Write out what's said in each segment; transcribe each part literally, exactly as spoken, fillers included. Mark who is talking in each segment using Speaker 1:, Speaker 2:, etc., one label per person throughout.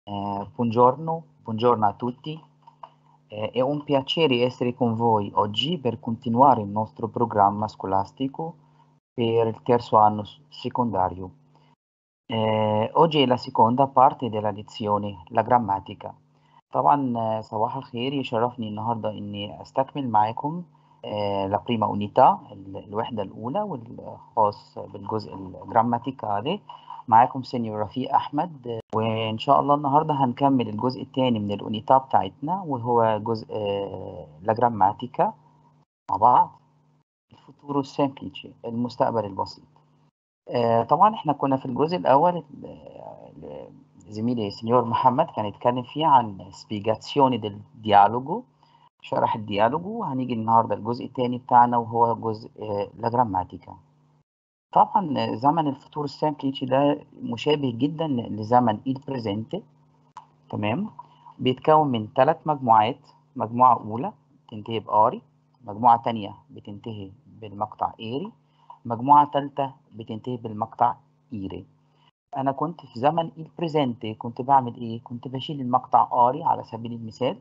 Speaker 1: Eh, buongiorno, buongiorno a tutti. Eh, è un piacere essere con voi oggi per continuare il nostro programma scolastico per il terzo anno s- secondario. Eh, oggi è la seconda parte della lezione, la grammatica. طبعا آه، صباح الخير، يشرفني النهاردة إني أستكمل معاكم آه، la prima unità ال- الوحدة الأولى والخاص بالجزء الجراماتيكالي. معاكم سينيور رفيق أحمد، آه، وإن شاء الله النهاردة هنكمل الجزء الثاني من الأونيتا بتاعتنا، وهو جزء آه، لا جراماتيكا مع بعض. الفوتورو سيمبليتشي، المستقبل البسيط. آه، طبعا احنا كنا في الجزء الأول، آه، زميلي سنيور محمد كان يتكلم فيه عن سبيجاتسيوني ديل ديالوجو، شرح الديالوجو. وهنيجي النهارده الجزء الثاني بتاعنا وهو جزء آه، لا جراماتيكا. طبعا آه، زمن الفطور السامبليتشي ده مشابه جدا لزمن البريزنتي. تمام. بيتكون من ثلاث مجموعات: مجموعة أولى تنتهي بآري، مجموعة تانية بتنتهي بالمقطع إيري، مجموعة تالتة بتنتهي بالمقطع إيري. أنا كنت في زمن البريزنتي كنت بعمل إيه؟ كنت بشيل المقطع آري على سبيل المثال،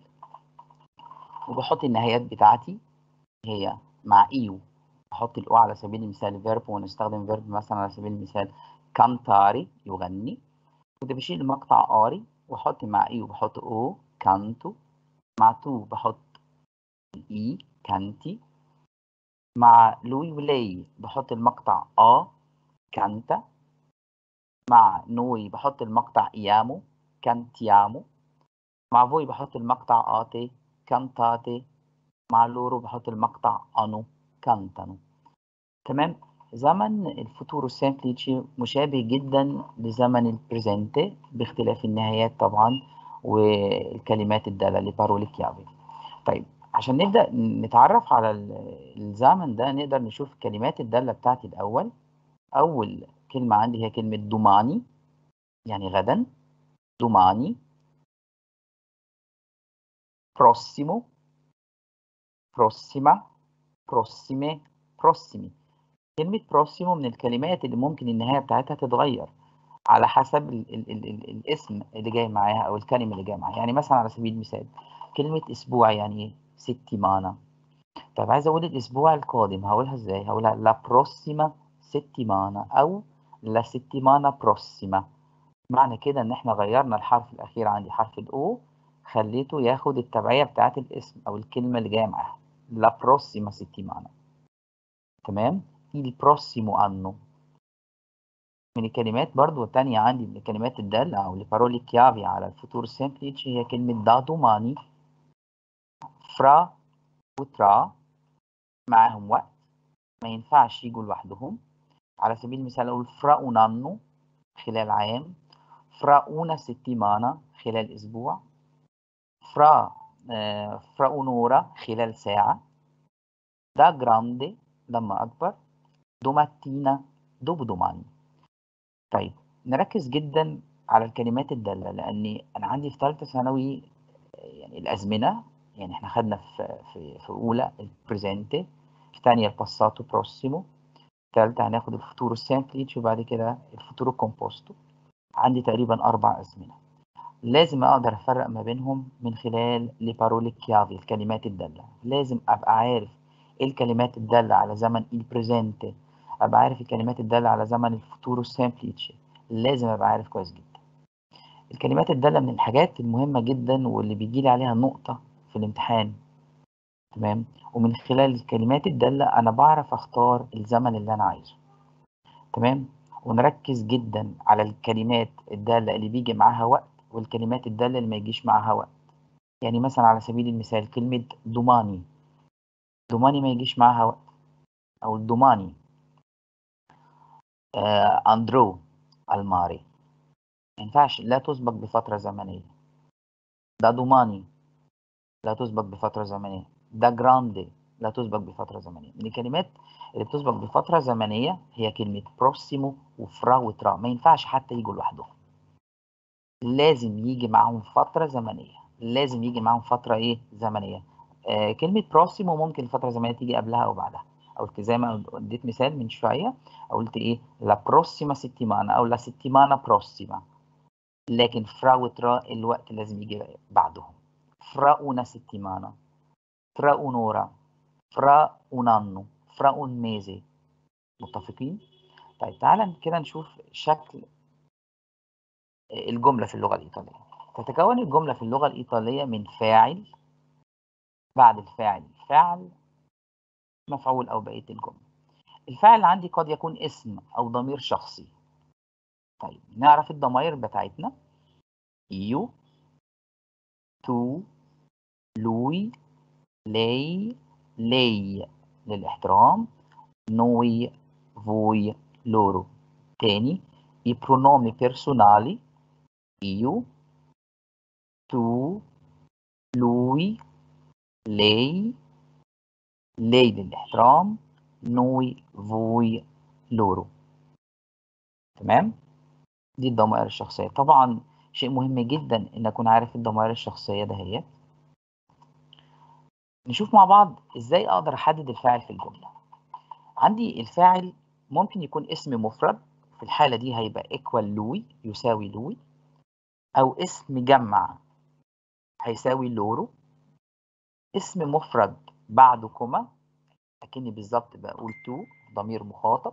Speaker 1: وبحط النهايات بتاعتي هي مع إيو. بحط الأو على سبيل المثال فيرب، ونستخدم فيرب مثلا على سبيل المثال كانتاري، يغني. كنت بشيل المقطع آري وأحط مع إيو بحط أو كانتو، مع تو بحط إي كانتي، مع لوي ولاي بحط المقطع آ كانتا، مع نوي بحط المقطع إيامو كانتيامو، مع فوي بحط المقطع آتي كانتاتي، مع لورو بحط المقطع أنو كانتانو. تمام. زمن الفوتورو سامبليتشي مشابه جدا لزمن البريزنتي باختلاف النهايات طبعا والكلمات الدالة لبارولي كيافي. طيب، عشان نبدأ نتعرف على الزمن ده نقدر نشوف كلمات الدالة بتاعتي الأول. أول كلمة عندي هي كلمة دوماني، يعني غدا. دوماني. بروسيمو، بروسيما، بروسيمي، بروسيمي. كلمة بروسيمو من الكلمات اللي ممكن النهاية بتاعتها تتغير على حسب ال ال ال ال الاسم اللي جاي معاها أو الكلمة اللي جاي معاها. يعني مثلا على سبيل المثال كلمة أسبوع يعني إيه؟ settimana. طب عايز أقول الأسبوع القادم هقولها إزاي؟ هقولها la prossima settimana أو la settimana prossima. معنى كده إن إحنا غيرنا الحرف الأخير عندي، حرف الأو، خليته ياخد التبعية بتاعت الاسم أو الكلمة اللي جاية معاها. la prossima settimana. تمام. il prossimo anno. من الكلمات برضو التانية عندي من الكلمات الدالة أو البارولي كيافي على الفوتور سيمبليتشي هي كلمة دا دوماني. فرا وترا معاهم وقت، ما ينفعش يجوا لوحدهم. على سبيل المثال أقول فرا un anno خلال عام، فرا una settimana خلال أسبوع، فرا آه فرا un'ora خلال ساعة، دا جراندي لما أكبر، دوماتينا دوب دوماني. طيب، نركز جدا على الكلمات الدالة، لأني أنا عندي في ثالثة ثانوي يعني الأزمنة. يعني إحنا خدنا في في في أولى البريزنتي، في ثانية الباساتو بروسيمو، في ثالثة هناخد الفوتورو سامبليتش، وبعد كده الفوتورو كومبوستو. عندي تقريبا أربع أزمنة، لازم أقدر أفرق ما بينهم من خلال لبارولي كيافي، الكلمات الدالة. لازم أبقى عارف إيه الكلمات الدالة على زمن البريزنتي، أبقى عارف الكلمات الدالة على زمن الفوتورو سامبليتش. لازم أبقى عارف كويس جدا. الكلمات الدالة من الحاجات المهمة جدا واللي بيجي لي عليها نقطة في الامتحان. تمام. ومن خلال الكلمات الدالة أنا بعرف أختار الزمن اللي أنا عايزه. تمام. ونركز جدا على الكلمات الدالة اللي بيجي معاها وقت والكلمات الدالة اللي ما يجيش معاها وقت. يعني مثلا على سبيل المثال كلمة دوماني، دوماني ما يجيش معاها وقت. أو الدوماني آه أندرو الماري، ما ينفعش، لا تسبق بفترة زمنية. دا دوماني لا تسبق بفترة زمنية. دا جراندي لا تسبق بفترة زمنية. من الكلمات اللي بتسبق بفترة زمنية هي كلمة بروسيمو وفرا وترا، ما ينفعش حتى يجوا لوحدهم، لازم يجي معاهم فترة زمنية. لازم يجي معاهم فترة إيه زمنية. آه كلمة بروسيمو ممكن الفترة الزمنية تيجي قبلها أو بعدها. أو زي ما اديت مثال من شوية، قلت إيه لا بروسيما settimana أو لا settimana prossima. لكن fra وترا الوقت لازم يجي بعدهم. fra una settimana، fra un'ora، fra un anno، fra un mese. متفقين؟ طيب تعالى كده نشوف شكل الجملة في اللغة الإيطالية. تتكون الجملة في اللغة الإيطالية من فاعل، بعد الفاعل فعل، مفعول أو بقية الجملة. الفاعل عندي قد يكون اسم أو ضمير شخصي. طيب نعرف الضمائر بتاعتنا. io، tu، lui، lei، lei للاحترام، noi، voi، loro. تاني، i pronomi personali io، tu، lui، lei، lei للاحترام، noi، voi، loro. تمام؟ دي الضمائر الشخصية. طبعا شيء مهم جدا ان اكون عارف الضمائر الشخصية دهيت. نشوف مع بعض ازاي اقدر احدد الفاعل في الجملة. عندي الفاعل ممكن يكون اسم مفرد، في الحالة دي هيبقى equal لوي، يساوي لوي، او اسم جمع هيساوي لورو، اسم مفرد بعده كوما اكني بالظبط بقول تو، ضمير مخاطب.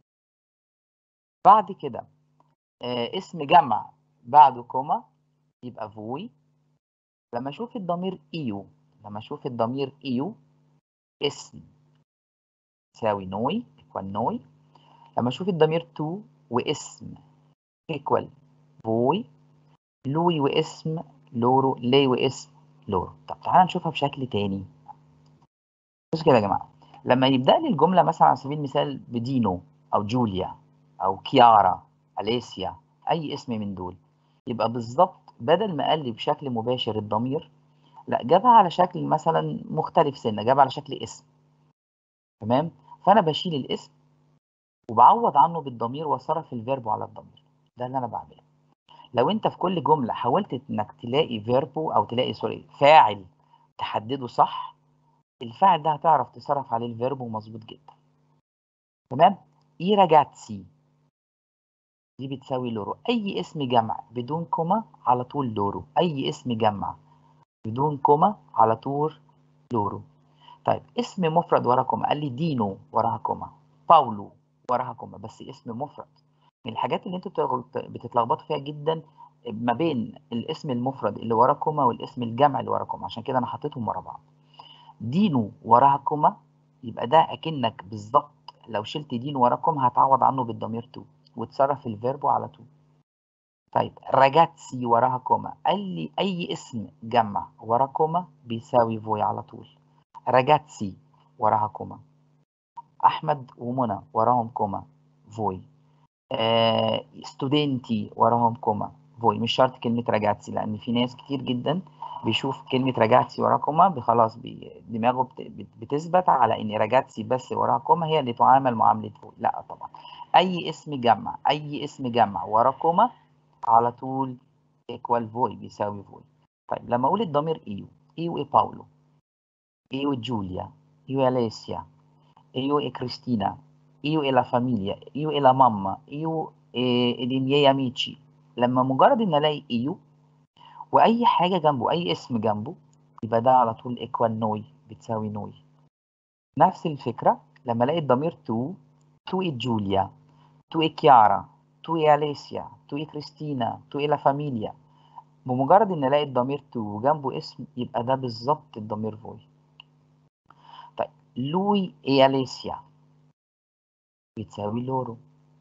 Speaker 1: بعد كده آه اسم جمع بعده كوما يبقى فوي. لما اشوف الضمير ايو، لما اشوف الضمير ايو اسم يساوي نوي، equal نوي. لما اشوف الضمير تو واسم equal فوي، لوي واسم لورو، لي واسم لورو. طب تعالى نشوفها بشكل تاني. بصوا كده يا جماعه، لما يبدا لي الجمله مثلا على سبيل المثال بدينو او جوليا او كيارا، اليسيا، اي اسم من دول، يبقى بالظبط بدل ما قال لي بشكل مباشر الضمير، لا جابها على شكل مثلا مختلف سنه، جابها على شكل اسم. تمام؟ فانا بشيل الاسم وبعوض عنه بالضمير واصرف الفيرب على الضمير. ده اللي انا بعمله. لو انت في كل جمله حاولت انك تلاقي فيربو او تلاقي سوري فاعل تحدده صح، الفاعل ده هتعرف تصرف عليه الفيربو مظبوط جدا. تمام؟ اي راجاتسي دي بتساوي لورو، اي اسم جمع بدون كوما على طول لورو، اي اسم جمع بدون كوما على طول لورو. طيب اسم مفرد ورا كوما، قال لي دينو وراها كوما، باولو وراها كوما، بس اسم مفرد. من الحاجات اللي انتوا بتتلخبطوا فيها جدا ما بين الاسم المفرد اللي وراه كوما والاسم الجمع اللي وراه كوما، عشان كده انا حطيتهم ورا بعض. دينو وراها كوما يبقى ده اكنك بالظبط لو شلت دينو ورا كوما هتعوض عنه بالضمير تو وتصرف الفيربو على تو. طيب راجاتسي وراها كوما، قال لي اي اسم جمع ورا كوما بيساوي فوي على طول. راجاتسي وراها كوما، احمد ومنى وراهم كوما فوي، آه، ستودنتي وراهم كوما فوي. مش شرط كلمة راجاتسي، لأن في ناس كتير جدا بيشوف كلمة راجاتسي وراها كوما خلاص بي... دماغه بت... بتثبت على إن راجاتسي بس وراها كوما هي اللي تعامل معاملة فوي. لا طبعا، أي اسم جمع، أي اسم جمع ورا كوما على طول ايكوال فوي، بيساوي فوي. طيب لما أقول الضمير إيو، إيو إي باولو، إيو جوليا، إيو أليسيا، io e Cristina, io e la famiglia, io e la mamma, io e, e i miei amici. لما مجرد ان الاقي ايو واي حاجه جنبه، اي اسم جنبه، يبقى ده على طول ايكوال نوي، بتساوي نوي. نفس الفكره لما الاقي الضمير تو، تو اي جوليا، تو اي كيارا، تو اي اليسيا، تو اي كريستينا، تو اي لا فاميليا، بمجرد ان الاقي الضمير تو وجنبه اسم يبقى ده بالظبط الضمير فوي. طيب لوي اي اليسيا بتساوي لورو،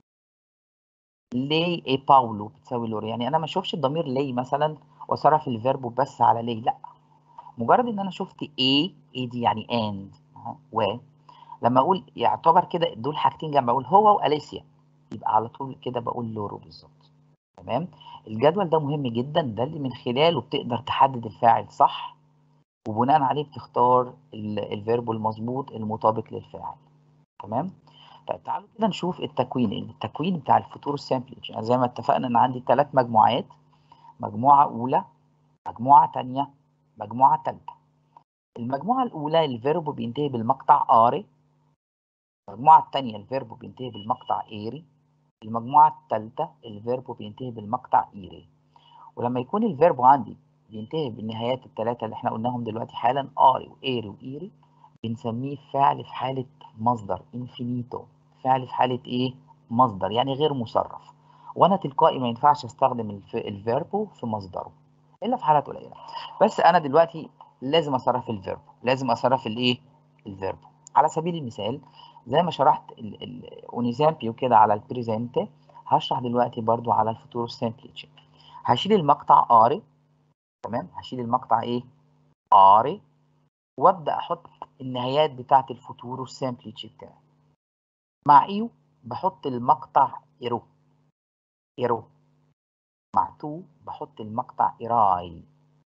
Speaker 1: لي اي باولو بتساوي لورو. يعني انا ما اشوفش الضمير لي مثلا واصرف الفيرب بس على لي، لا، مجرد ان انا شفت اي، اي دي يعني اند و، لما اقول يعتبر كده دول حاجتين جنب، اقول هو واليسيا، يبقى على طول كده بقول لورو بالظبط. تمام؟ الجدول ده مهم جدا، ده اللي من خلاله بتقدر تحدد الفاعل صح، وبناء عليه بتختار الفيرب المظبوط المطابق للفاعل. تمام؟ طيب تعالوا كده نشوف التكوين، التكوين بتاع الفوتور سامبل. يعني زي ما اتفقنا ان عندي ثلاث مجموعات، مجموعة أولى، مجموعة تانية، مجموعة تالتة. المجموعة الأولى الفيرب بينتهي بالمقطع آري، المجموعة التانية الفيرب بينتهي بالمقطع إيري، المجموعة التالتة الفيرب بينتهي بالمقطع إيري. ولما يكون الفيرب عندي بينتهي بالنهايات الثلاثة اللي احنا قلناهم دلوقتي حالا، آري وإيري وإيري، بنسميه فعل في حالة مصدر، انفينيتو. فعل في حالة إيه؟ مصدر، يعني غير مصرف. وأنا تلقائي ما ينفعش أستخدم الف... الفيربو في مصدره إلا في حالات قليلة. بس أنا دلوقتي لازم أصرف الفيربو، لازم أصرف الإيه؟ الفيربو. على سبيل المثال زي ما شرحت اونيزامبيو كده على البريزنت، هشرح دلوقتي برضو على الفوتورو سيمبليتشي. هشيل المقطع آري، تمام؟ هشيل المقطع إيه؟ آري، وابدا احط النهايات بتاعه الفوتورو سامبليتش بتاعي. مع ايو بحط المقطع ايرو ايرو. مع تو بحط المقطع ايراي.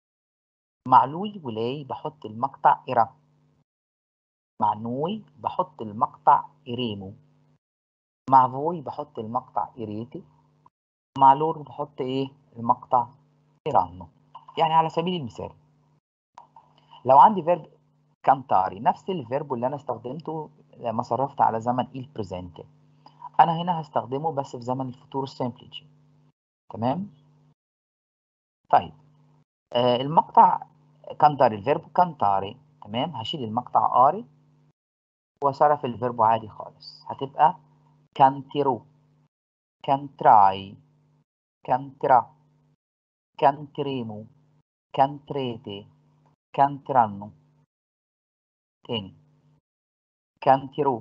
Speaker 1: مع لوي ولاي بحط المقطع ايرا. مع نوي بحط المقطع ايريمو. مع فوي بحط المقطع ايريتي. مع لور بحط ايه؟ المقطع ايرانو. يعني على سبيل المثال لو عندي فيرب كانتاري، نفس الفيرب اللي انا استخدمته لما صرفت على زمن il presente، انا هنا هستخدمه بس في زمن الفوتورو سيمبليتشي. تمام؟ طيب آه المقطع كانتاري، الفيرب كانتاري، تمام؟ هشيل المقطع اري وصرف الفيرب عادي خالص، هتبقى كانتيرو، كانتراي، كانترا، كانتريمو، كانتريتي، كانترانو. تاني، كانتيرو،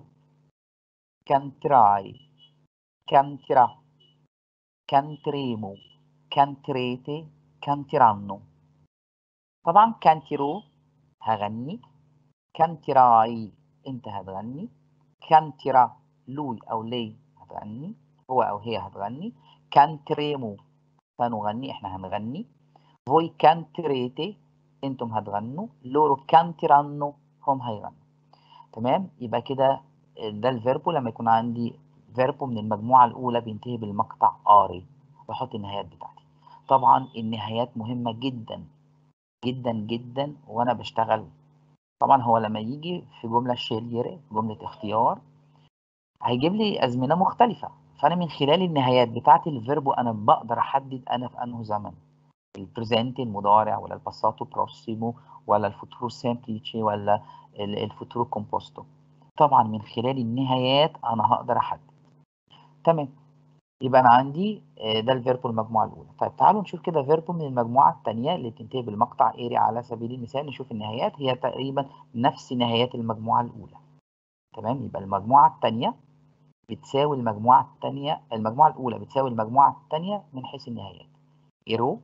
Speaker 1: كانتراي، كانترا، كانتريمو، كانتريتي، كانترانو. طبعا كانتيرو هغني، كانتراي انت هتغني، كانترا لوي او لي هتغني، هو او هي هتغني، كانتريمو سنغني احنا هنغني، فوي كانتريتي انتم هتغنوا، لورو كانترانو هم هيغنوا. تمام؟ يبقى كده ده الفيربو لما يكون عندي فيربو من المجموعة الأولى بينتهي بالمقطع آري، بحط النهايات بتاعتي. طبعا النهايات مهمة جدا جدا جدا وأنا بشتغل. طبعا هو لما يجي في جملة شيلير، جملة اختيار، هيجيب لي أزمنة مختلفة، فأنا من خلال النهايات بتاعة الفيربو أنا بقدر أحدد أنا في أنه زمن، البريزنت المضارع ولا الباساتو بروسيمو ولا الفوتورو سيمبليتشي ولا الفوتورو كومبوستو. طبعا من خلال النهايات أنا هقدر أحدد. تمام؟ يبقى أنا عندي ده الفيربو المجموعة الأولى. طيب تعالوا نشوف كده فيربو من المجموعة الثانية اللي بتنتهي بالمقطع إيري على سبيل المثال، نشوف النهايات هي تقريبا نفس نهايات المجموعة الأولى. تمام؟ يبقى المجموعة الثانية بتساوي المجموعة الثانية، المجموعة الأولى بتساوي المجموعة الثانية من حيث النهايات. إيرو،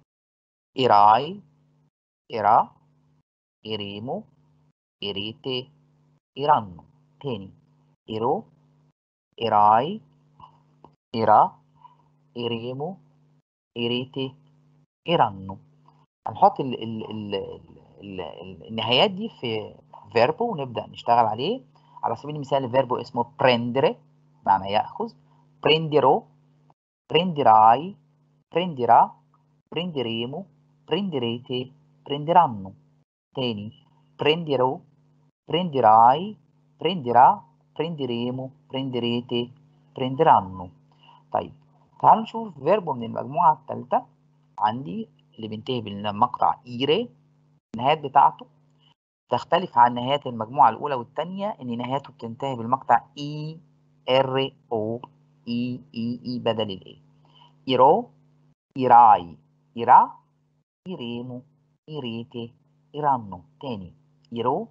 Speaker 1: إيراي، إيرا، إيريمو، إيريتي، إيرانو. تاني، إيرو، إيراي، إيرا، إيريمو، إيريتي، إيرانو. هنحط ال ال ال ال ال النهايات دي في فيربو ونبدأ نشتغل عليه. على سبيل المثال الفيربو اسمه prendere، معنى يأخذ، prenderò، prenderai، prenderà، prenderemo، prenderete، prenderanno. تاني، prenderò، prenderai، prenderà، prenderemo، prenderete، prenderanno. طيب تعالوا نشوف فيربو من المجموعة الثالثة عندي اللي بينتهي بالمقطع إيري. النهايات بتاعته تختلف عن نهايات المجموعة الأولى والثانية، إن نهايته بتنتهي بالمقطع إي إر أو، إي إي إي بدل الإي. إيرو، إيراي، إيرا، إيريمو، إيريتي، إيرانو. تاني، إيرو،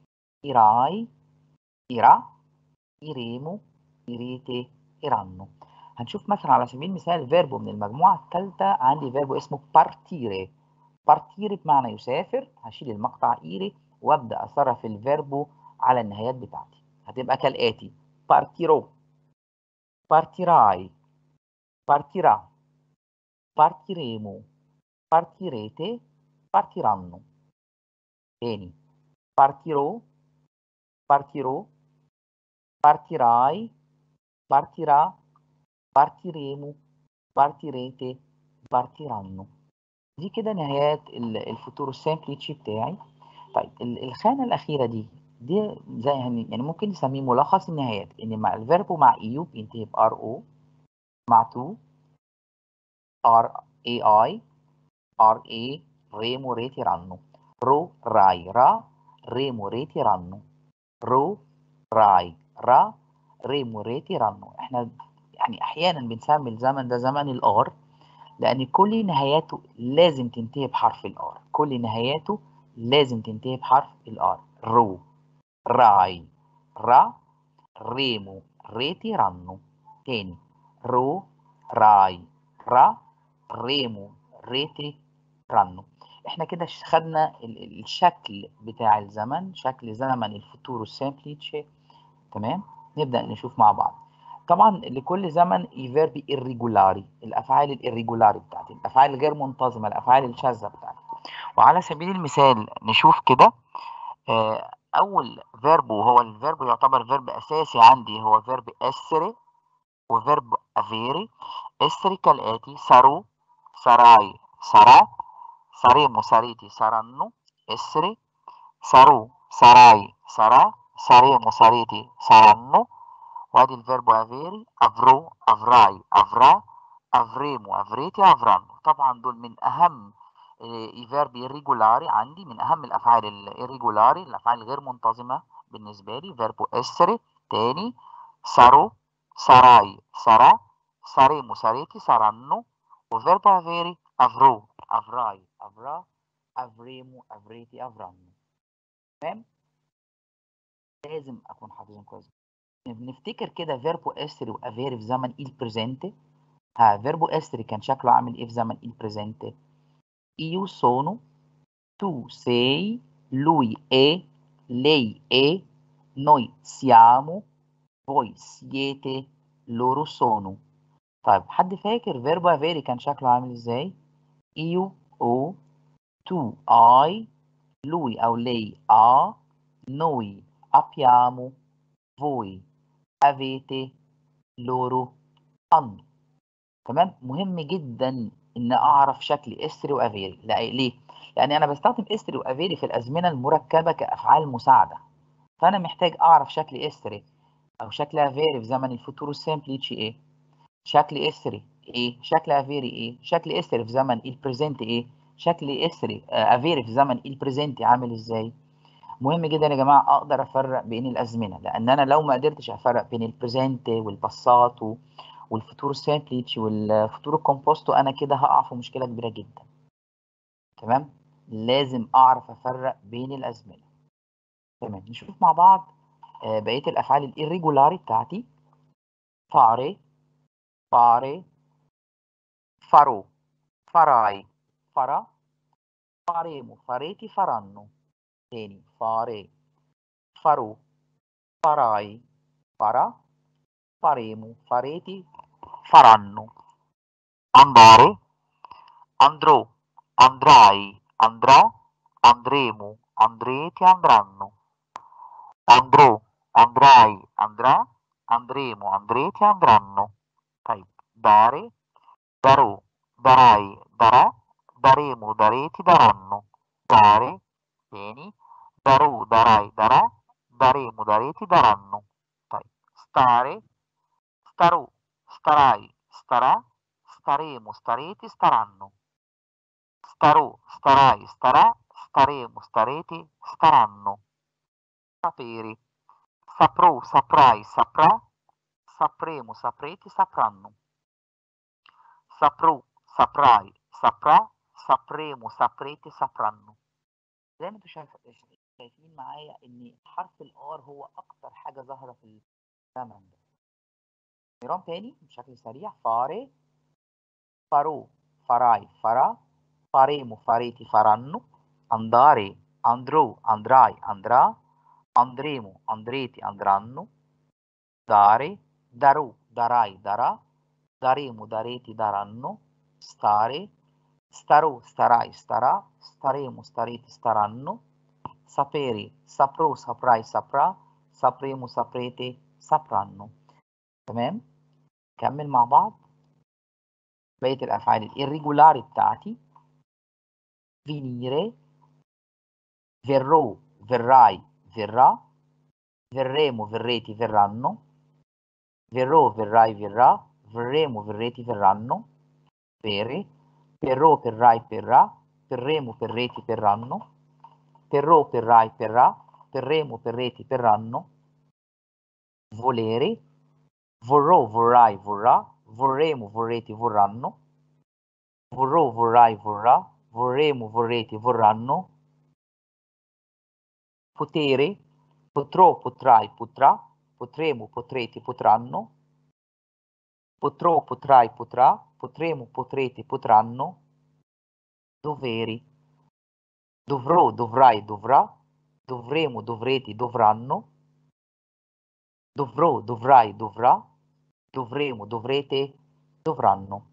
Speaker 1: إيراي، إيرا، إيريمو، إيريتي، إيرانو. هنشوف مثلا على سبيل المثال فيربو من المجموعة الثالثة، عندي فيربو اسمه بارتيري. بارتيري بمعنى يسافر، هشيل المقطع إيري وأبدأ أصرف الفيربو على النهايات بتاعتي، هتبقى كالآتي: بارتيرو، بارتيراي، بارتيرا، بارتيريمو، بارتيريتي، بارتيرانو. تاني، بارتيرو، بارتيرو، بارتيراي، بارتيرا، بارتيريمو، بارتيريتي، بارتيرانو. دي كده نهايات الفوتورو سامبليتشي بتاعي. طيب الخانة الأخيرة دي دي زي يعني ممكن نسميه ملخص النهايات، إن مع الفيربو مع إيو بينتهي بآر أو، مع تو آر إي آي، R-E, remo, reti, ranno. Ro, rai, ra, remo, reti, ranno. رو، راي، را، ريم، ريتي، رنو. احنا يعني احيانا بنسمي الزمن ده زمن الار لان كل نهاياته لازم تنتهي بحرف الار. كل نهاياته لازم تنتهي بحرف الار. رو، راي، را، ريمو، ريتي، رنو. تاني. رو، راي، را، ريمو، ريتي، رنو. احنا كده خدنا الشكل بتاع الزمن، شكل زمن الفوتورو سيمبليتشي. تمام. نبدأ نشوف مع بعض. طبعا لكل زمن i verbi irregolari، الافعال الirregolari بتاعتي، الافعال الغير منتظمه، الافعال الشاذه بتاعتي. وعلى سبيل المثال نشوف كده. آه، اول فيرب وهو الفيرب يعتبر فيرب اساسي عندي هو فيرب essere وفيرب avere. essere كالاتي: sarò، sarai، sarà، saremo، sarete، saranno. essere: sarò، sarai، sarà، saremo، sarete، saranno. وادي الفيرب avere: avrò، avrai، avrà، avremo، avrete، avranno. طبعا دول من اهم i verbi irregolari عندي، من اهم الافعال الirregolari، الافعال الغير منتظمه بالنسبه لي. فيرب essere تاني: sarò، sarai، sarà، saremo، sarete، saranno. وفيرب avere: avrò، avrai، avrà، avremo، avrete، avranno. تمام. لازم اكون حافظهم كويس. نفتكر كده فيربو essere وافيري في زمن il presente. ها، فيربو essere كان شكله عامل ايه في زمن il presente؟ io sono، tu sei، lui è، lei è، noi siamo، voi siete، loro sono. طيب حد فاكر فيربو افيري كان شكله عامل ازاي؟ io ho، tu hai، lui او lei ha، noi abbiamo، voi avete، loro hanno. تمام. مهم جدا ان اعرف شكل استري وافيري. لا، ليه؟ لان انا بستخدم استري وافيري في الازمنه المركبه كافعال مساعده، فانا محتاج اعرف شكل استري او شكل افيري في زمن الفوتورو سيمبليتشي ايه، شكل استري ايه، شكل افيري ايه، شكل استري في زمن البريزنت ايه، شكل استري افيري في زمن البريزنت عامل ازاي. مهم جدا يا جماعه اقدر افرق بين الازمنه، لان انا لو ما قدرتش افرق بين البريزنت والباساتو والفوتورو سيمبليتش والفوتورو كومبوستو انا كده هقع في مشكله كبيره جدا. تمام. لازم اعرف افرق بين الازمنه. تمام. نشوف مع بعض آه، بقيه الافعال الirregolari بتاعتي. fare، fare، farò، farai، farà، faremo، farete، faranno. تاني: fare، farò، farai، farà، faremo، farete، faranno. andare: andrò، andrai, andrà، andremo، andrete، andranno. andrò، andrai، andrà، andremo، andrete، andranno. طيب. dare: darò، darai، darà، daremo، darete، daranno. dare تاني: darò، darai، darà، daremo، darete، daranno. طيب. stare: starò، starai، starà، staremo، starete، staranno. starò, starai, starà, staremo, starete, staranno. sapere: saprò, saprai, saprà, sapremo, saprete, sapranno. saprò، saprai، saprà، sapremo، saprete، sapranno. زي ما انتم شايفين معايا ان حرف الار هو اكتر حاجه ظاهره في الزمن ده. نيران تاني بشكل سريع. fare، farò، farai، farà، faremo، farete، faranno. andare: andrò، andrai, andrà, andremo, andrete, andranno. dare: darò, darai, darà, daremo, darete, daranno. stare: starò, starai, starà, staremo, starete, staranno. sapere: saprò، saprai, saprà، sapremo، saprete، sapranno. تمام. نكمل مع بعض بقية الأفعال الirregolari بتاعتي. venire، verrò، verrai، verrà، verremo، verrete، verranno. verrò, verrai, verrà, verremo, verrete, verranno. vere: perro, perrai, perrà, perremo, perreti, perranno, perro, perrai, perrà, perremo, perreti, perranno, volere, vorrò, vorrai, vorrà, vorremo, vorreti, vorranno, vorrò, vorrai, vorrà, vorremo, vorreti, vorranno, potere, potrò, potrai, potrà, potremo, potreti, potranno, potrò, potrai, potrà, potremo, potrete, potranno, doveri, dovrò, dovrai, dovrà, dovremo, dovreti, dovranno, dovrò, dovrai, dovrà, dovremo, dovrete، dovranno.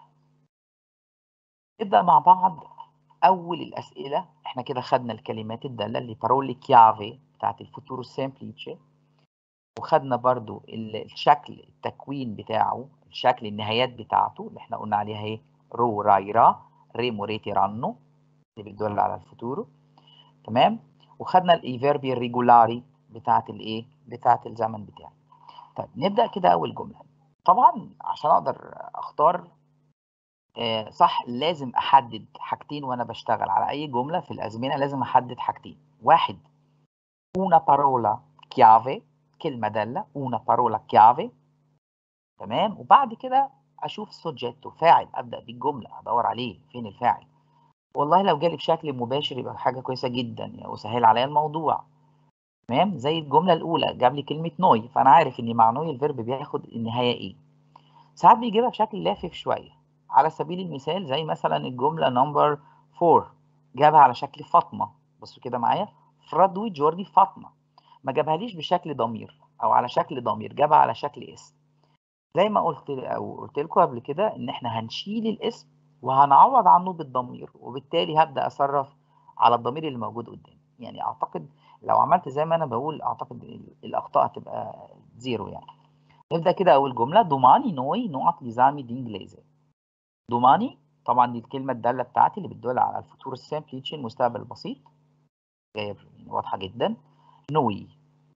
Speaker 1: نبدأ مع بعض أول الأسئلة. إحنا كده خدنا الكلمات الدالة اللي parole chiave بتاعت الفوتورو سيمبليتشي، وخدنا برضو الشكل التكوين بتاعه، الشكل النهايات بتاعته اللي احنا قلنا عليها ايه، رو راي را، ريمو ريتي رانو، اللي بتدل على الفوتورو. تمام. وخدنا الايفيربي الريجولاري بتاعت الايه، بتاعت الزمن بتاعي. طيب نبدا كده اول جمله. طبعا عشان اقدر اختار آه صح لازم احدد حاجتين وانا بشتغل على اي جمله في الازمنه، لازم احدد حاجتين. واحد una parola chiave، كلمه داله، una parola chiave. تمام. وبعد كده اشوف السوجيتو، فاعل، ابدا بالجمله ادور عليه فين الفاعل. والله لو جالي بشكل مباشر يبقى حاجه كويسه جدا وسهل عليا الموضوع. تمام. زي الجمله الاولى جاب لي كلمه نوي، فانا عارف ان مع نوي الفيرب بياخد النهايه ايه. ساعات بيجيبها بشكل لافف شويه، على سبيل المثال زي مثلا الجمله نمبر أربعة جابها على شكل فاطمه. بصوا كده معايا، فرادوي جوردي فاطمه، ما جابهاليش بشكل ضمير او على شكل ضمير، جابها على شكل اسم. زي ما قلت او قلت لكم قبل كده ان احنا هنشيل الاسم وهنعوض عنه بالضمير، وبالتالي هبدا اصرف على الضمير اللي موجود قدامي. يعني اعتقد لو عملت زي ما انا بقول اعتقد الاخطاء هتبقى زيرو يعني. نبدا كده اول جمله، دوماني نوي نقط لزامي دي انجليزي. دوماني طبعا دي الكلمه الداله بتاعتي اللي بتدل على الفوتور السامبليتش، المستقبل البسيط، جايه واضحه جدا. نوي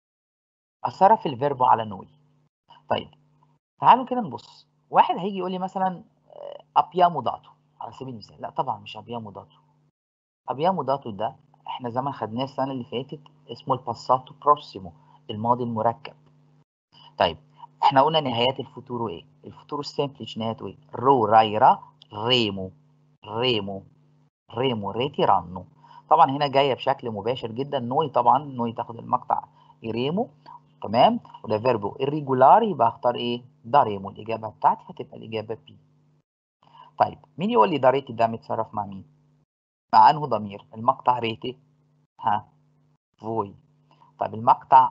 Speaker 1: اصرف الفيرب على نوي. طيب تعالوا كده نبص. واحد هيجي يقول لي مثلا ابيامو داتو على سبيل المثال. لا طبعا مش ابيامو داتو. ابيامو داتو ده احنا زمان خدناه السنه اللي فاتت، اسمه الباساتو بروسيمو، الماضي المركب. طيب احنا قلنا نهايات الفوتورو ايه؟ الفوتورو سيمبليش نهايته ايه؟ رو رايرا ريمو ريمو ريمو ريتي رانو. طبعا هنا جايه بشكل مباشر جدا نوي، طبعا نوي تاخد المقطع ريمو. تمام. وده فيربو irregular يبقى اختار ايه؟ داريمو. الاجابه بتاعتي هتبقى الاجابه بي. طيب مين يقول لي ده ريتي ده متصرف مع مين؟ مع انه ضمير؟ المقطع ريتي ها فوي. طيب المقطع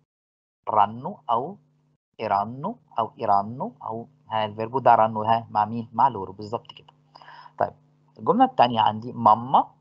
Speaker 1: رنو او ايرانو او ايرانو او ها الفيربو ده رنو، ها مع مين؟ مع لورو بالظبط كده. طيب الجمله الثانيه عندي ماما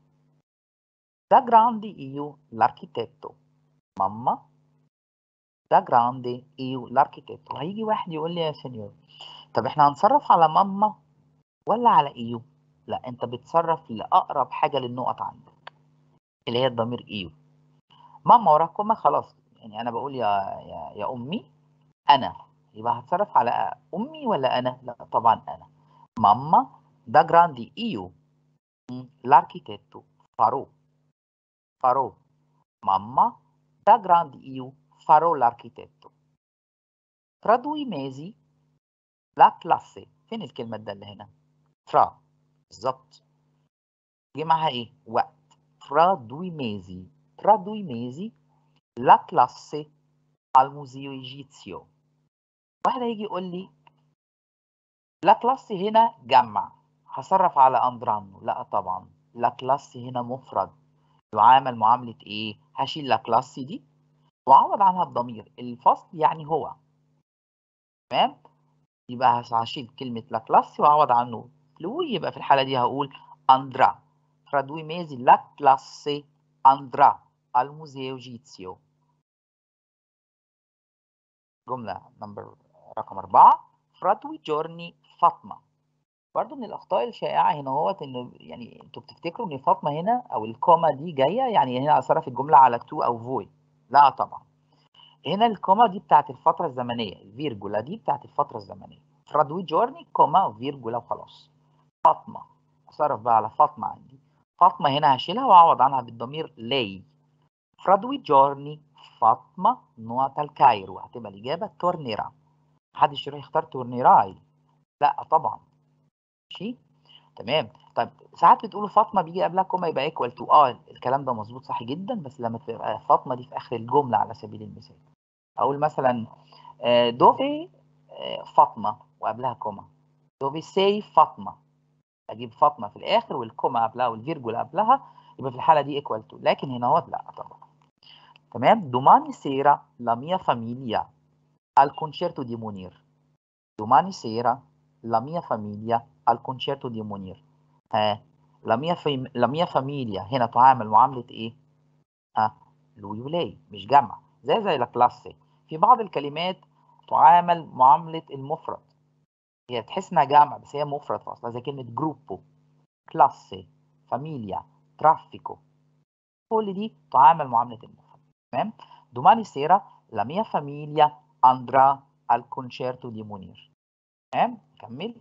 Speaker 1: دا جراندي ايو لاركيتيتو. ماما دا جراندي ايو لاركيتيتو. هيجي واحد يقول لي يا سينيور طب احنا هنصرف على ماما ولا على ايو؟ لا انت بتصرف لاقرب حاجه للنقط عندك اللي هي الضمير ايو. ماما وراها كوما خلاص، يعني انا بقول يا يا, يا امي انا، يبقى هتصرف على امي ولا انا؟ لا طبعا انا. ماما دا جراندي ايو l'architetto farò farò mamma da grandi io farò l'architetto. tra due mesi la classe. فين الكلمة الدالة هنا؟ fra بالظبط، جه معاها ايه؟ وقت. fra due mesi tra due mesi la classe al museo egizio. واحد هيجي يقول لي لا كلاس هنا جمع، هصرف على اندرانو؟ لا طبعا لا كلاس هنا مفرد، يعامل معاملة ايه؟ هشيل لا كلاس دي واعوض عنها بضمير الفصل يعني هو. تمام. يبقى هشيل كلمة لا كلاس واعوض عنه فلوي، يبقى في الحالة دي هقول اندرا fra due mesi la classe andrà al museo egizio. جملة نمبر رقم أربعة fra due giorni فاطمة. برضو من الأخطاء الشائعة هنا هوت إنه يعني أنتوا بتفتكروا إن فاطمة هنا أو الكوما دي جاية يعني هنا أصرف الجملة على تو أو فوي. لا طبعا. هنا الكوما دي بتاعت الفترة الزمنية، الفيرجولا دي بتاعت الفترة الزمنية. fra due giorni كوما فيرجولا وخلاص. فاطمة اتصرف بقى على فاطمة عندي. فاطمة هنا هشيلها واعوض عنها بالضمير lei. Fra due giorni فاطمة nuota al Cairo. هتبقى الإجابة tornerà. محدش يروح يختار tornerai. لا طبعا. ماشي؟ تمام. طيب ساعات بتقولوا فاطمة بيجي قبلها كوما يبقى equal to. اه الكلام ده مظبوط صح جدا، بس لما تبقى فاطمة دي في آخر الجملة على سبيل المثال. أقول مثلا دوفي فاطمة وقبلها كوما. دوفي سي فاطمة. أجيب فاطمة في الآخر والكوما قبلها والفيرجول قبلها، يبقى في الحالة دي equal to. لكن هنا هو لا طبعا. تمام. domani sera la mia famiglia al concerto di Munir. domani sera la mia famiglia al concerto di Munir. ها la mia fam... la mia famiglia هنا تعامل معاملة إيه؟ ها لوي ولاي مش جمع زي زي لا كلاسي. في بعض الكلمات تعامل معاملة المفرد، هي تحس إنها جمع بس هي مفرد أصلا، زي كلمة جروبو، كلاسي، فاميليا، ترافيكو، كل دي تعامل معاملة المفرد. تمام. domani sera la mia famiglia andrà al concerto di Munir. تمام. كمل.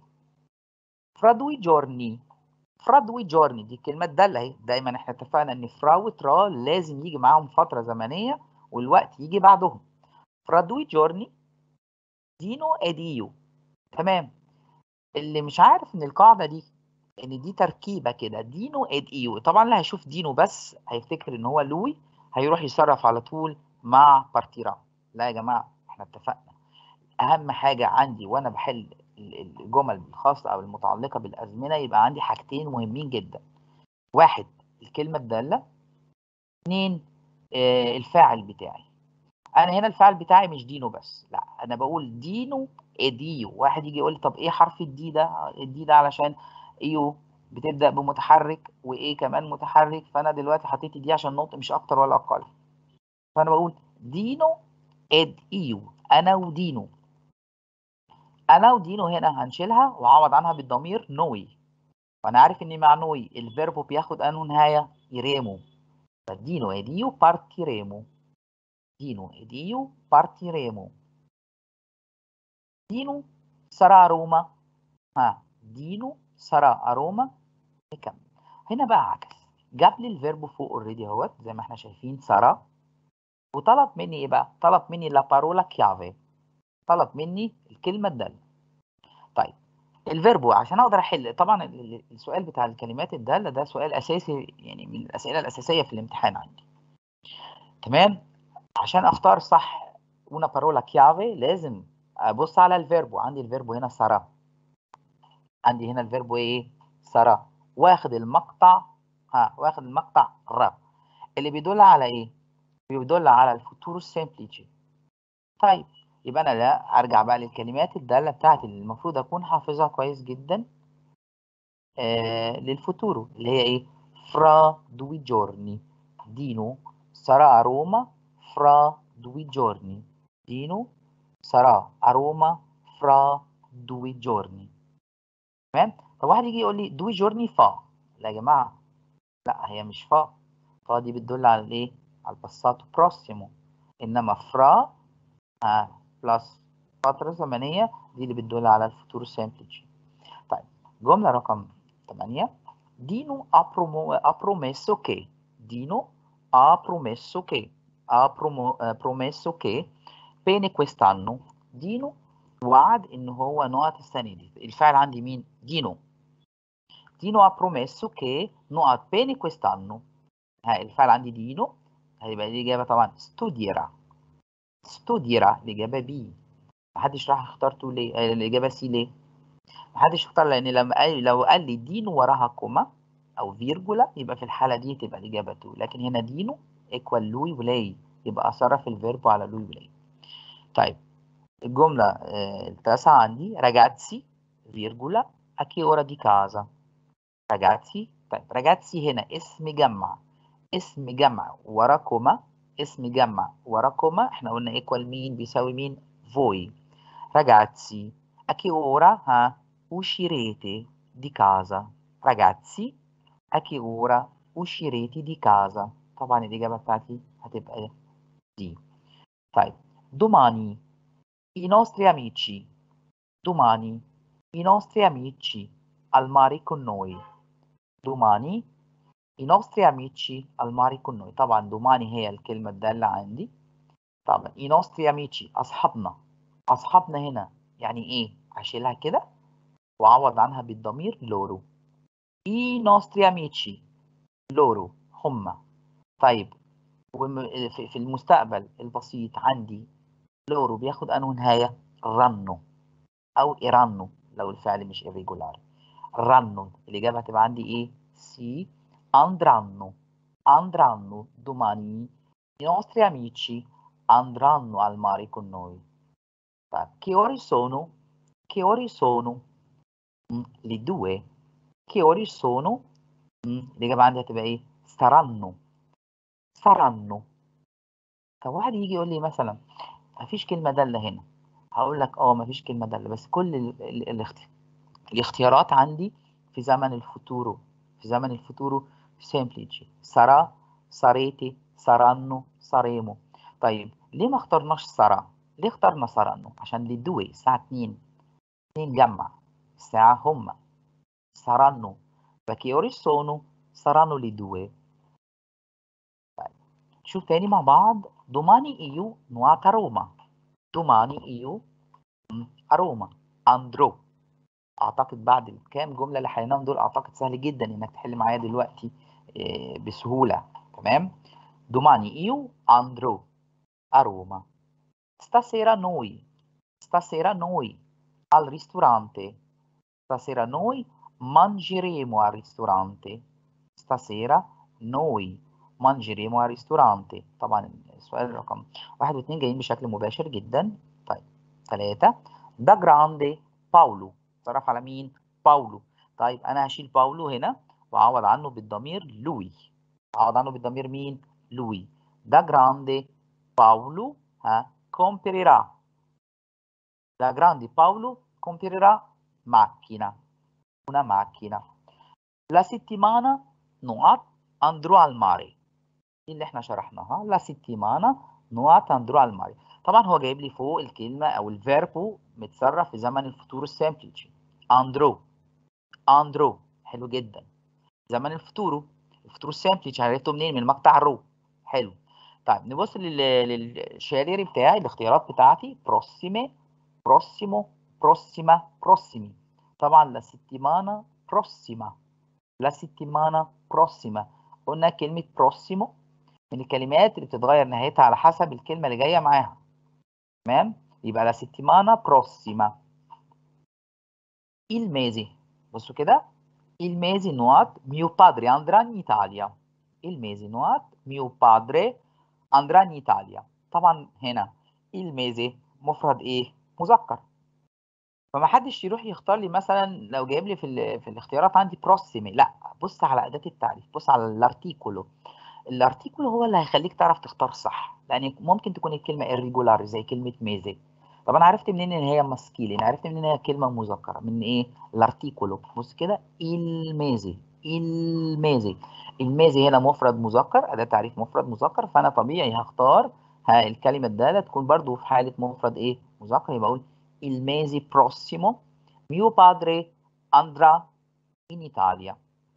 Speaker 1: fra due giorni. fra due giorni دي كلمة دالة اهي. دايما احنا اتفقنا ان فرا وترا لازم يجي معاهم فترة زمنية والوقت يجي بعدهم. fra due giorni دينو اديو. تمام. اللي مش عارف ان القاعدة دي ان دي تركيبة كده دينو اديو، طبعا اللي هيشوف دينو بس هيفتكر ان هو لوي، هيروح يصرف على طول مع بارتيرا. لا يا جماعة احنا اتفقنا اهم حاجة عندي وانا بحل الجمل الخاصة او المتعلقة بالازمنة يبقى عندي حاجتين مهمين جدا. واحد الكلمة الدالة. اثنين آه الفاعل بتاعي. انا هنا الفاعل بتاعي مش دينو بس، لا انا بقول دينو اديو. واحد يجي يقول لي طب ايه حرف الدي ده؟ الدي ده علشان ايو بتبدأ بمتحرك وايه كمان متحرك، فانا دلوقتي حطيت دي عشان نقطة مش اكتر ولا اقل. فانا بقول دينو اد ايو. انا ودينو. انا ودينو هنا هنشيلها واعوض عنها بالضمير نوي، وانا عارف ان مع نوي الفيربو بياخد انه نهايه يريمو. فدينو ed io partiremo. دينو ed io partiremo. دينو sarà a Roma. ها دينو sarà a Roma. نكمل. هنا بقى عكس، جاب لي الفيربو فوق اوريدي اهوت زي ما احنا شايفين sarà، وطلب مني ايه بقى؟ طلب مني la parola chiave. طلب مني الكلمه الداله. طيب الفيربو عشان اقدر احل، طبعا السؤال بتاع الكلمات الداله ده سؤال اساسي، يعني من الاسئله الاساسيه في الامتحان عندي. تمام. عشان اختار صح una parola chiave لازم ابص على الفيربو. عندي الفيربو هنا سارا، عندي هنا الفيربو ايه؟ سارا، واخد المقطع ها واخد المقطع ر اللي بيدل على ايه؟ بيدل على الفوتورو سيمبليتي. طيب يبقى انا لا ارجع بقى للكلمات الداله بتاعتي اللي المفروض اكون حافظها كويس جدا آه للفوتورو اللي هي ايه؟ fra due giorni Dino sarà a Roma fra due giorni. Dino sarà a Roma fra due giorni. تمام. طب واحد يجي يقول لي due giorni fa. لا يا جماعه، لا هي مش فا. فا دي بتدل على الايه؟ على الباساتو بروسيمو. انما فرا آه بلس فتره زمنيه دي اللي بتدل على الفوتورو سيمبليتي. طيب جمله رقم ثمانية. Dino ha, promo- ha promesso che Dino ha promesso che ha promo- eh, promesso che bene quest'anno. دينو وعد ان هو نقط السنه دي. الفعل عندي مين؟ دينو. دينو ha promesso che نقط bene quest'anno. ها الفعل عندي دينو، هيبقى الاجابه طبعا studierà. studierà الاجابه بي. محدش راح اخترته ليه؟ آه الاجابه سي ليه؟ محدش اختار لان لما قال لو قال لي دينو وراها كوما او فيرجولا يبقى في الحاله دي تبقى الاجابه تو، لكن هنا دينو ايكوال لوي ولاي، يبقى اصرف الفيرب على لوي ولاي. طيب الجمله آه التاسعه عندي راجاتسي فيرجولا a che ora di casa. راجاتسي. طيب راجاتسي هنا اسم جمع، اسم جمع ورا كوما، اسم جمع ورا كوما احنا قلنا ايكوال مين؟ بيساوي مين؟ فوي. Ragazzi, a che ora ah, uscirete di casa? Ragazzi, a che ora uscirete di casa? طبعا الإجابة بتاعتي هتبقى دي. طيب domani i nostri amici domani i nostri amici al mare con noi. domani i nostri amici al mare con noi. طبعا domani هي الكلمة الدالة عندي. طبعا i nostri amici أصحابنا. أصحابنا هنا يعني إيه؟ هشيلها كده وأعوض عنها بالضمير loro. i nostri amici loro هم. طيب في المستقبل البسيط عندي loro بياخد أنه نهاية رنو أو إيرانو لو الفعل مش irregolare. رنو الإجابة هتبقى عندي إيه؟ سي andranno andranno domani i nostri amici andranno al mare con noi. طيب che ore sono? Che ore sono? Mm, le due. Che ore sono? Mm, الإجابة عندي هتبقى إيه؟ saranno saranno. طب واحد يجي يقول لي مثلا مفيش كلمة دالة هنا. هقول لك اه مفيش كلمة دالة بس كل ال ال الاختيار الاختيارات عندي في زمن الفوتورو. في زمن الفوتورو semplice sarà sarete saranno saremo. طيب ليه ما اخترناش sarà؟ ليه اخترنا saranno؟ عشان دي دوي الساعة اتنين اتنين جمع الساعة هما saranno فكي ore sono saranno le due. طيب شوف تاني مع بعض. domani io nuoto a Roma. domani io a Roma andrò. اعتقد بعد الكام جمله اللي حليناهم دول اعتقد سهل جدا انك تحل معايا دلوقتي بسهوله. تمام. domani io andrò a Roma. stasera noi stasera noi al ristorante. stasera noi mangeremo al ristorante. stasera noi mangeremo al ristorante. طبعا السؤال رقم واحد واثنين جايين بشكل مباشر جدا. طيب ثلاثة da grande باولو صرف على مين؟ باولو. طيب أنا هشيل باولو هنا وأعوض عنه بالضمير لوي. أعوض عنه بالضمير مين؟ لوي. da grande باولو ها comprerà. da grande باولو comprerà macchina. una macchina. la settimana نقط andrò al mare. دي اللي احنا شرحناها. la settimana نقط andrò al mare. طبعا هو جايب لي فوق الكلمة أو الفيربو متصرف في زمن الفطور السامبليتش. andrò andrò حلو جدا. زمن الفطور الفطور السامبليتش عرفته منين؟ من مقطع رو. حلو. طيب نبص للشاليري بتاعي الاختيارات بتاعتي prossime prossimo prossima prossimi. طبعا la settimana prossima la settimana prossima. قلنا كلمة prossimo من الكلمات اللي بتتغير نهايتها على حسب الكلمة اللي جاية معاها. تمام؟ يبقى la settimana prossima. il mese. بصوا كده. il mese نقط mio padre andrà in Italia. il mese نقط mio padre andrà in Italia. طبعا هنا il mese مفرد ايه؟ مذكر. فما حدش يروح يختار لي مثلا لو جايب لي في ال في الاختيارات عندي بروسيمي. لا بص على اداه التعريف. بص على الارتيكولو. الارتيكولو هو اللي هيخليك تعرف تختار صح لان ممكن تكون الكلمه irregular زي كلمه ميزي. طب انا عرفت منين ان هي ماسكيلي؟ انا عرفت منين ان هي كلمه مذكره من ايه؟ الارتيكولو. بص كده الميزي الميزي الميزي هنا مفرد مذكر اداه تعريف مفرد مذكر فانا طبيعي هختار ها الكلمه الداله تكون برضو في حاله مفرد ايه؟ مذكر. يبقى اقول il mese prossimo mio padre andrà in Italia.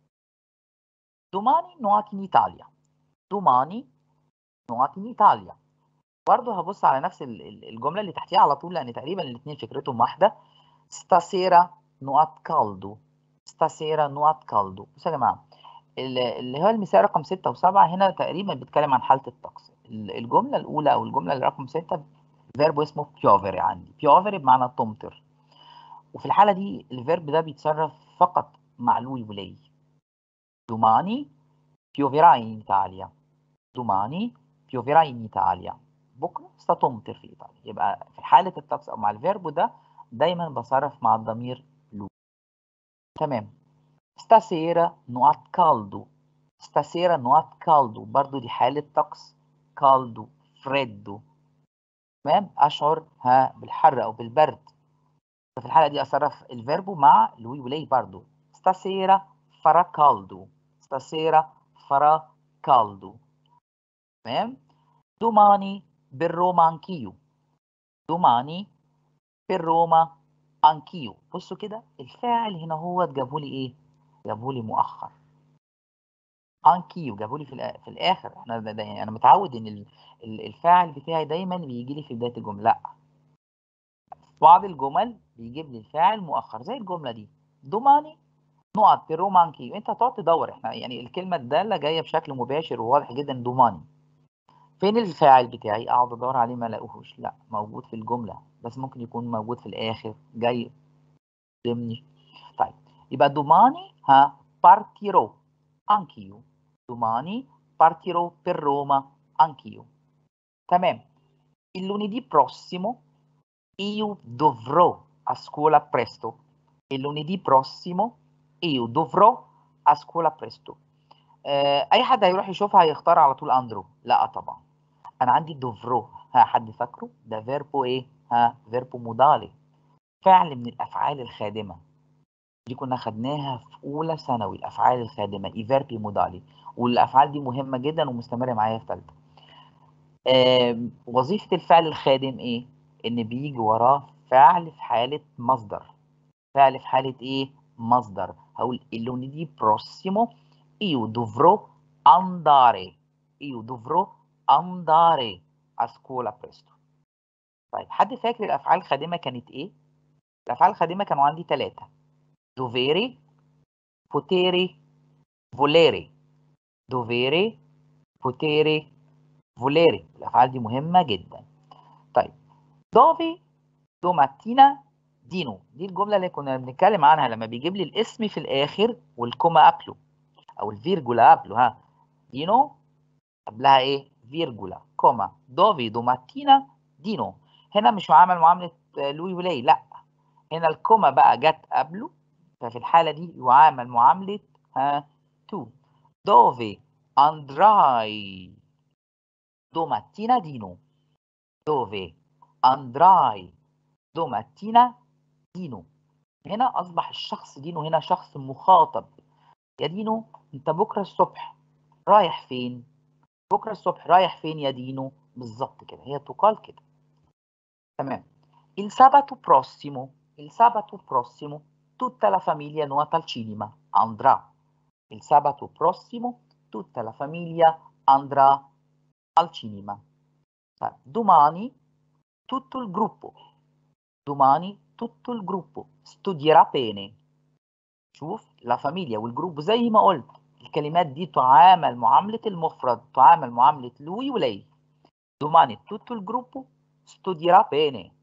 Speaker 1: domani nuoti in Italia. domani nuoti in Italia. برضه هبص على نفس الجمله اللي تحتيها على طول لان تقريبا الاثنين فكرتهم واحده. stasera نقط caldo. stasera نقط caldo. بصوا يا جماعه اللي هو المثال رقم ستة وسبعة هنا تقريبا بيتكلم عن حاله الطقس. الجمله الاولى او الجمله اللي رقم ستة فيرب اسمه piovere عندي. piovere بمعنى تمطر. وفي الحالة دي الفيرب ده بيتصرف فقط مع لوي ولي. domani pioverà in Italia. domani pioverà in Italia. بكرة ستمطر في إيطاليا. يبقى في حالة الطقس أو مع الفيرب ده دايما بصرف مع الضمير لو. تمام. stasera نقط caldo. stasera نقط caldo برضو دي حالة طقس. caldo freddo. تمام. أشعر ها بالحر أو بالبرد. ففي الحالة دي أصرف الفيربو مع لوي ولي برضو. stasera farà caldo. stasera farà caldo. تمام. domani per Roma anch'io. domani per Roma anch'io. بصوا كده الفاعل هنا هو جابه لي ايه؟ جابه لي مؤخر. anch'io جابوا لي في الآ- في الاخر. احنا ده ده يعني انا متعود ان ال- ال- الفاعل بتاعي دايما بيجي لي في بدايه الجمله. لا، في بعض الجمل بيجيب لي الفاعل مؤخر زي الجمله دي domani نقط في روما anch'io. انت هتقعد تدور، احنا يعني الكلمه الداله جايه بشكل مباشر وواضح جدا domani. فين الفاعل بتاعي؟ اقعد ادور عليه ما الاقيهوش. لا، موجود في الجمله بس ممكن يكون موجود في الاخر جاي ضمني. طيب يبقى domani ها partirò anch'io. domani partirò per Roma anch'io. تمام. il lunedì prossimo io dovrò a scuola presto. il lunedì prossimo io dovrò a scuola presto. آه، اي حد هيروح يشوفها هيختار على طول اندرو. لا طبعا، انا عندي دوفرو. ها، حد فاكره ده فيربو ايه؟ ها، فيربو مودالي، فعل من الافعال الخادمه. دي كنا خدناها في اولى ثانوي، الافعال الخادمه اي فيربي مودالي، والافعال دي مهمه جدا ومستمره معايا في ثالثه. وظيفه الفعل الخادم ايه؟ ان بيجي وراه فعل في حاله مصدر. فعل في حاله ايه؟ مصدر. هقول il lunedì prossimo io dovrò andare io dovrò andare a scuola presto. طيب حد فاكر الافعال الخادمه كانت ايه؟ الافعال الخادمه كانوا عندي ثلاثه: dovere potere volere. dovere potere volere. الافعال دي مهمه جدا. طيب dove domattina dino، دي الجمله اللي كنا بنتكلم عنها لما بيجيب لي الاسم في الاخر والكوما قبله او الفيرجولا قبله. ها، دينو قبلها ايه؟ فيرجولا كوما. دوفي دوماتينا دينو. هنا مش عامل معامله لوي ولاي، لا، هنا الكوما بقى جت قبله، ففي الحاله دي يعامل معامله ها تو. دوفي اندراي دوماتينا دينو. دوفي اندراي دوماتينا دينو. هنا اصبح الشخص دينو هنا شخص مخاطب. يا دينو انت بكره الصبح رايح فين؟ بكره الصبح رايح فين يا دينو؟ بالظبط كده، هي تقال كده. تمام. il sabato prossimo il sabato prossimo tutta la famiglia nuota al cinema andrà. il sabato prossimo tutta la famiglia andrà al cinema. طيب domani tutto il gruppo domani tutto il gruppo studierà bene. شوف لا فاميليا والجروب زي ما قلت الكلمات دي تعامل معاملة المفرد، تعامل معاملة لوي ولاي. domani tutto il gruppo studierà bene.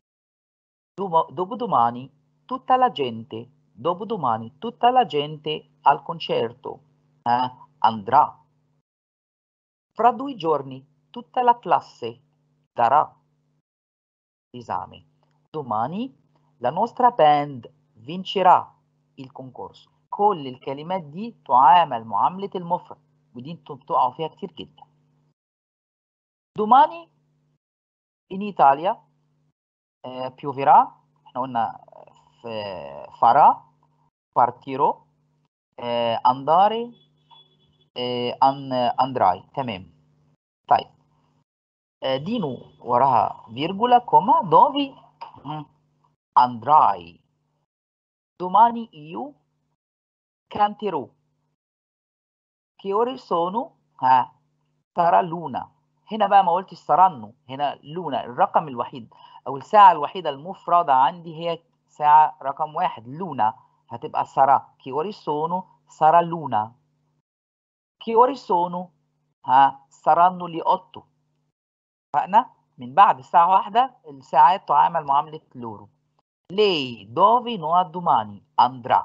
Speaker 1: dopodomani tutta la gente dopodomani tutta la gente al concerto eh, andrà. Fra due giorni tutta la classe darà l'esame. domani la nostra band vincerà il concorso. كل الكلمات دي تعامل معاملة المفرد، ودي انتوا بتقعوا فيها كتير جدا. domani in Italia eh, pioverà. احنا قلنا في farà partirò eh, andare eh, an, andrai. تمام. طيب eh, دينو وراها فيرجولا كوما دوفي andrai. domani io canterò. che ore sono؟ ها، ترى لونا. هنا بقى ما قلتش سرنو، هنا لونا الرقم الوحيد او الساعة الوحيدة المفردة عندي هي ساعة رقم واحد لونا، هتبقى سارا. che ore sono؟ sarà luna. che ore sono؟ ها، saranno le otto. اتفقنا؟ من بعد الساعة واحدة الساعات تعامل معاملة لورو. lei dove no a domani andrà.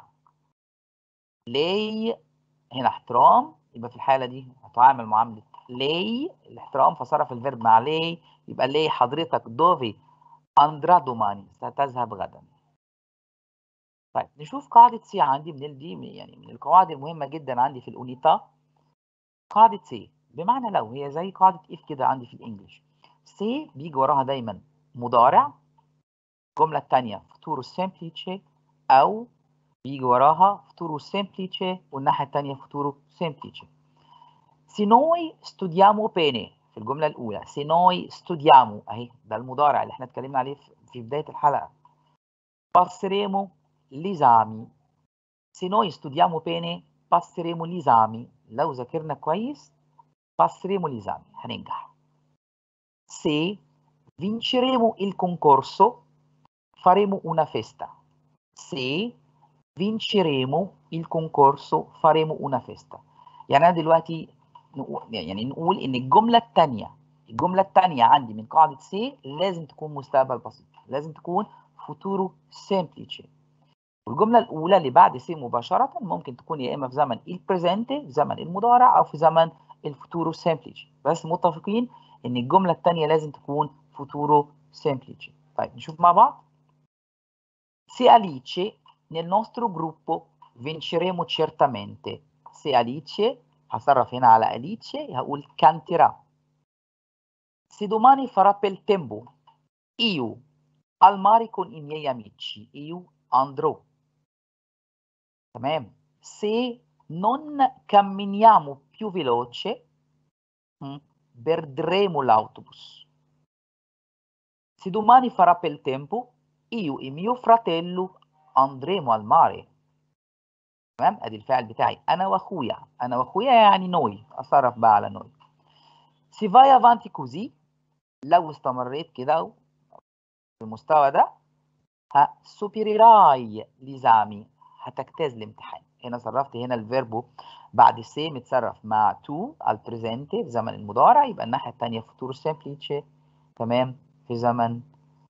Speaker 1: lei هنا احترام، يبقى في الحالة دي هتعامل معاملة lei الاحترام فصرف الفيرب مع lei، يبقى lei حضرتك dove andrà domani ستذهب غدا. طيب نشوف قاعدة سي عندي من دي يعني من القواعد المهمة جدا عندي في الأونيتا. قاعدة سي بمعنى لو، هي زي قاعدة if كده عندي في الإنجليش. سي بيجي وراها دايما مضارع، الجملة الثانية فوتورو سيمبليتشي، أو بيجي وراها فوتورو سيمبليتشي والناحية الثانية فوتورو سيمبليتشي. se noi studiamo bene في الجملة الأولى se noi studiamo أهي ده المضارع اللي احنا اتكلمنا عليه في بداية الحلقة. passeremo gli esami. se noi studiamo bene passeremo gli esami. لو ذاكرنا كويس passeremo l'esame هننجح. Se vinceremo il concorso faremo una festa. Se vinceremo il concorso faremo una festa. يعني أنا دلوقتي نقول يعني نقول إن الجملة التانية الجملة التانية عندي من قاعدة سي لازم تكون مستقبل بسيط، لازم تكون فوتورو سيمبليتشي. والجملة الأولى اللي بعد سي مباشرة ممكن تكون يا إما في زمن البريزنتي في زمن المضارع أو في زمن الفوتورو سيمبليتشي، بس متفقين إن الجملة التانية لازم تكون فوتورو سيمبليتشي. طيب نشوف مع بعض. Se Alice nel nostro gruppo vinceremo certamente. Se Alice هصرف هنا على Alice هقول canterà. Se domani farà bel tempo io al mare con i miei amici io andrò. تمام. Se non camminiamo più veloce hm, perderemo l'autobus. Se domani farà bel tempo io e mio fratello andremo al mare. تمام. ادي الفعل بتاعي انا واخويا، انا واخويا يعني نوي، اصرف بقى على نوي. Se vai avanti così لو استمريت كده في المستوى ده ها supererai l'esami هتجتاز الامتحان. هنا صرفت هنا الفيربو بعد سي متصرف مع تو على البريزنتي في زمن المضارع، يبقى الناحيه الثانيه فوتورو سيمبليتشي تمام في زمن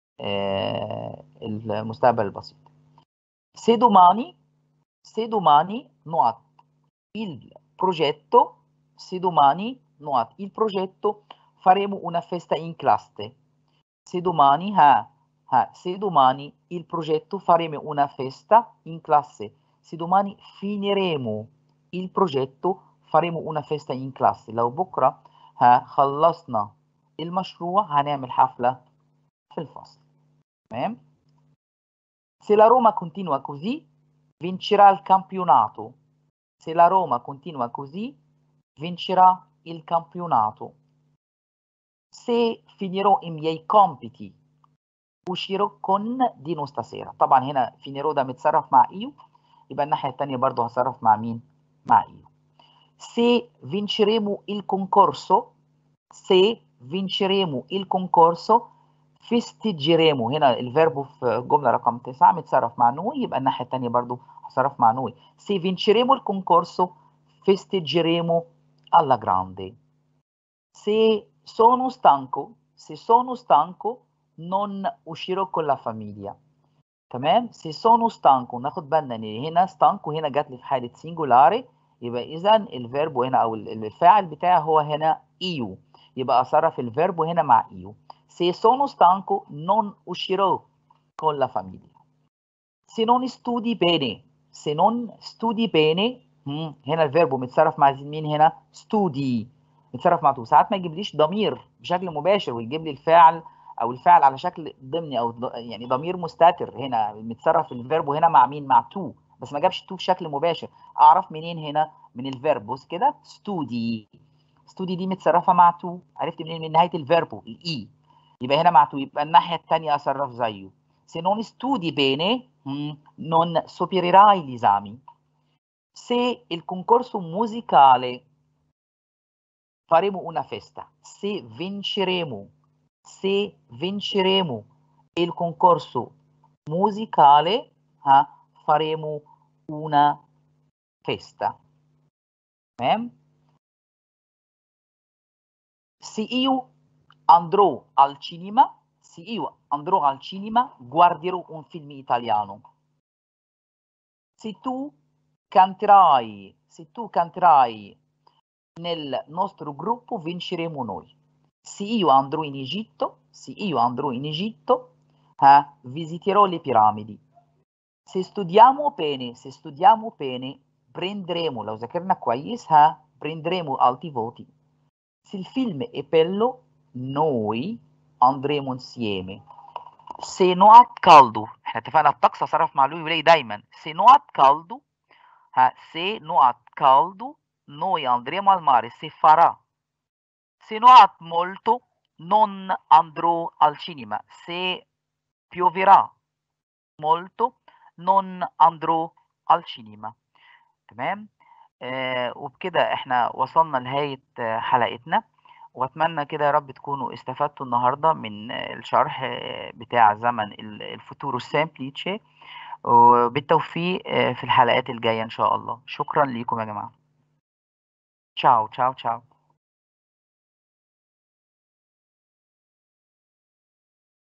Speaker 1: آه المستقبل البسيط. Se domani se domani نقط il progetto se domani نقط il progetto faremo una festa in classe. Se domani ها ها se domani il progetto faremo una festa in classe. Se domani finiremo il progetto faremo una festa in classe. لو بكرة ها خلصنا المشروع هنعمل حفلة في الفصل. تمام. Se la Roma continua così vincerà il campionato. Se la Roma continua così vincerà il campionato. Se finirò i miei compiti uscirò con دينو stasera. طبعا هنا finirò ده متصرف مع ايو، يبقى الناحية التانية برضه هصرف مع مين؟ مع ايو. Se vinceremo il concorso se vinceremo il concorso festeggeremo. هنا الفيربو في جملة رقم تسعة متصرف مع نوي، يبقى الناحية التانية برضه هصرف مع نوي. Se vinceremo il concorso festeggeremo alla grande. Se sono stanco se sono stanco non uscirò con la famiglia. تمام. se sono stanco ناخد بالنا ان هنا stanco هنا جات لي في حاله سينجولاري، يبقى اذا الفيرب هنا او الفاعل بتاعي هو هنا io، يبقى اصرف الفيرب هنا مع io. se sono stanco non uscirò con la famiglia. se non studi bene se non studi bene هنا الفيرب متصرف مع مين؟ هنا studi متصرف مع تو. ساعات ما يجيبليش ضمير بشكل مباشر ويجيب لي الفاعل او الفعل على شكل ضمني او يعني ضمير مستتر. هنا متصرف الفيرب هنا مع مين؟ مع تو، بس ما جابش تو بشكل مباشر. اعرف منين هنا؟ من الفيرب. بص كده studi studi دي متصرفه مع تو، عرفت منين؟ من نهايه الفيرب الاي، يبقى هنا مع تو، يبقى الناحيه الثانيه اصرف زيه. se non studi bene non supererai gli esami. Se il concorso musicale faremo una festa. Se vinceremo se vinceremo il concorso musicale eh, faremo una festa. تمام. se io andrò al cinema se io andrò al cinema guarderò un film italiano. se tu canterai se tu canterai nel nostro gruppo vinceremo noi. se io andrò in Egitto se io andrò in Egitto eh, visiterò le piramidi. se studiamo bene se studiamo bene prenderemo لو ذاكرنا كويس ها prenderemo alti voti. se il film è bello noi andremo insieme. se نقط caldo احنا اتفقنا الطقس صرف مع لوي ولي دايما. se نقط caldo ها se نقط caldo noi andremo al mare. se farà se نقط molto non andrò al cinema. se pioverà molto non andrò al cinema. تمام. آآ وبكده إحنا وصلنا لنهاية آه، حلقتنا، وأتمنى كده يا رب تكونوا استفدتوا النهارده من آه، الشرح آه، بتاع زمن ال الfuturo semplice، وبالتوفيق آآ في الحلقات الجاية إن شاء الله. شكرًا ليكم يا جماعة. ciao، ciao، ciao.